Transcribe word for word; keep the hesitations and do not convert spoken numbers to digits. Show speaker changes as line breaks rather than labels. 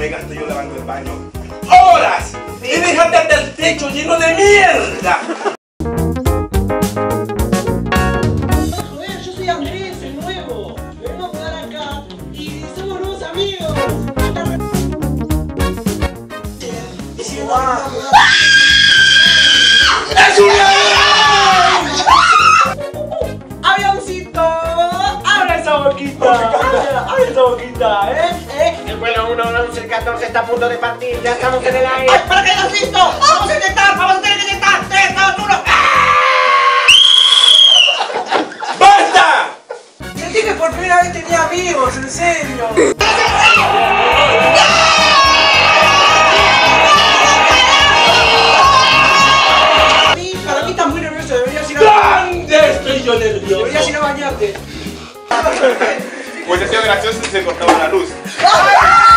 me gasto yo lavando el baño horas y déjate hasta el techo lleno de mierda.
Joder, yo soy Andrés, el nuevo. Me vengo a mudar acá y somos nuevos amigos. Y si no,
¡Es un
avioncito, abre esa boquita, abre esa boquita, ¿eh? ¿Eh?
El vuelo uno once catorce está a punto de partir, ya estamos en el aire.
¡Ay, para que hayas visto! ¡Vamos a intentar! ¡Vamos a tener que intentar! ¡tres, dos, uno!
¡Basta!
Te dije que por primera vez tenía amigos, en serio. Para mí, para mí estás muy nervioso, deberías ir a...
¿Dónde estoy yo nervioso?
Deberías ir a bañarte.
Pues ha sido gracioso si se cortaba la luz.
¡Ah!